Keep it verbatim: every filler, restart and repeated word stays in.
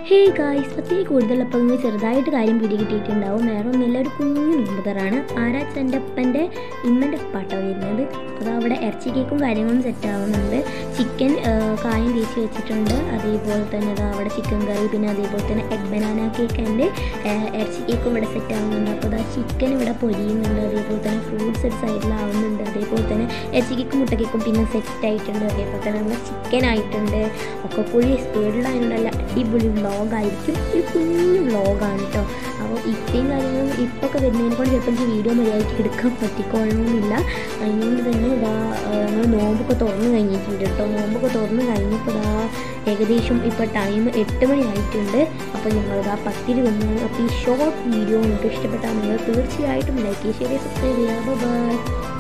Hey guys, പത്തിരി കൂടുതലപ്പോൾ നിങ്ങൾ ചെറുതായിട്ട് കാര്യം പിടികിട്ടിയിട്ടുണ്ടാവും. വേറെ ഒന്നുമില്ല, ഒരു കുഞ്ഞു നോമ്പുതറാണ്. ആരാച്ച് എൻ്റെ അപ്പൻ്റെ ഇമ്മൻ്റെ പാട്ടോ വരുന്നത്. അപ്പോൾ അവിടെ ഇറച്ചി കേക്കും കാര്യങ്ങളും സെറ്റ് ആവുന്നുണ്ട്. ചിക്കൻ കായം തേച്ച് വെച്ചിട്ടുണ്ട്. അതേപോലെ തന്നെ അതാ അവിടെ ചിക്കൻ കറി, പിന്നെ അതേപോലെ തന്നെ എഗ് ബനാന കേക്ക് ആൻഡ് ഇറച്ചി കേക്കും ഇവിടെ സെറ്റ് ആവുന്നുണ്ട്. അപ്പോൾ അതാ ചിക്കൻ ഇവിടെ പൊരിയുന്നുണ്ട്. അതേപോലെ തന്നെ ഫ്രൂട്ട്സ് ഒരു സൈഡിലാവുന്നുണ്ട്. അതേപോലെ തന്നെ ഇറച്ചി കേക്കും മുട്ട കേക്കും പിന്നെ സെറ്റ് ആയിട്ടുണ്ട്. അതേപോലെ തന്നെ നമ്മൾ ചിക്കൻ ആയിട്ടുണ്ട്. ഒക്കെ കൂടി സ്പീഡിലായതുകൊണ്ട് നല്ല അടിപൊളി വ്ളോഗായിരിക്കും. ഒരു കുഞ്ഞു വ്ളോഗാണ് കേട്ടോ. അപ്പോൾ ഇത്രയും കാര്യങ്ങളും ഇപ്പൊക്കെ വരുന്നതിനെ കൊണ്ട് ചിലപ്പോൾ എനിക്ക് വീഡിയോ മര്യാദയ്ക്ക് എടുക്കാൻ പറ്റിക്കൊള്ളണമെന്നില്ല. അതിനുകൊണ്ട് തന്നെ ഇതാ നമ്മൾ നോമ്പൊക്കെ തുറന്ന് കഴിഞ്ഞിട്ടുണ്ട് കേട്ടോ. നോമ്പൊക്കെ തുറന്ന് കഴിഞ്ഞപ്പോൾ ഇതാ ഏകദേശം ഇപ്പോൾ ടൈം എട്ട് മണി ആയിട്ടുണ്ട്. അപ്പോൾ ഞങ്ങളിതാ പത്തിരി വന്നാണ്. അപ്പോൾ ഈ ഷോർട്ട് വീഡിയോ നിങ്ങൾക്ക് ഇഷ്ടപ്പെട്ടാൽ നിങ്ങൾ തീർച്ചയായിട്ടും ലൈക്ക് ചെയ്യുക, സബ്സ്ക്രൈബ് ചെയ്യുക. ബൈ.